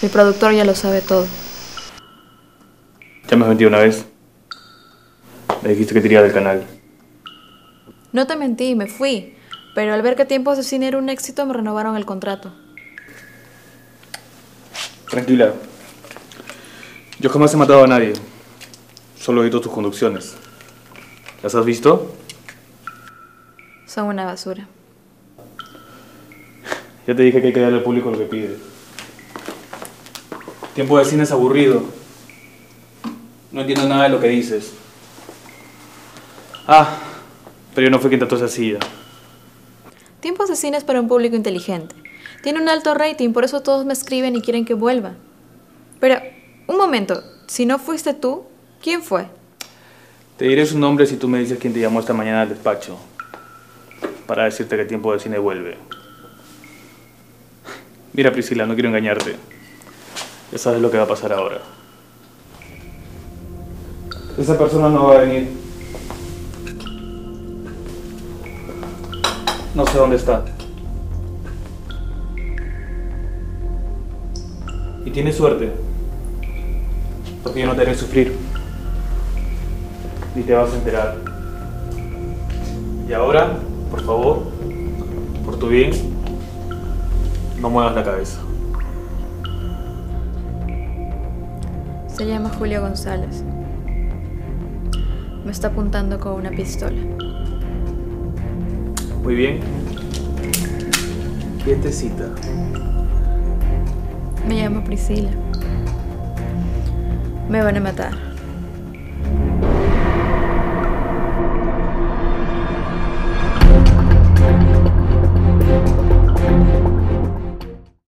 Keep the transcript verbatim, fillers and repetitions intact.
Mi productor ya lo sabe todo. Ya me has mentido una vez. Me dijiste que te irías del canal. No te mentí, me fui. Pero al ver que Tiempos de Cine era un éxito, me renovaron el contrato. Tranquila. Yo jamás he matado a nadie. Solo he visto tus conducciones. ¿Las has visto? Son una basura. Ya te dije que hay que darle al público lo que pide. Tiempo de Cine es aburrido. No entiendo nada de lo que dices. Ah, pero yo no fui quien trató esa silla. Tiempos de Cine es para un público inteligente. Tiene un alto rating, por eso todos me escriben y quieren que vuelva. Pero, un momento, si no fuiste tú, ¿quién fue? Te diré su nombre si tú me dices quién te llamó esta mañana al despacho. Para decirte que Tiempo de Cine vuelve. Mira, Priscila, no quiero engañarte. Ya sabes lo que va a pasar ahora. Esa persona no va a venir. No sé dónde está. Y tienes suerte. Porque yo no te haré sufrir. Ni te vas a enterar. Y ahora, por favor, por tu bien, no muevas la cabeza. Se llama Julio González. Me está apuntando con una pistola. Muy bien. Quietecita. Me llamo Priscila. Me van a matar.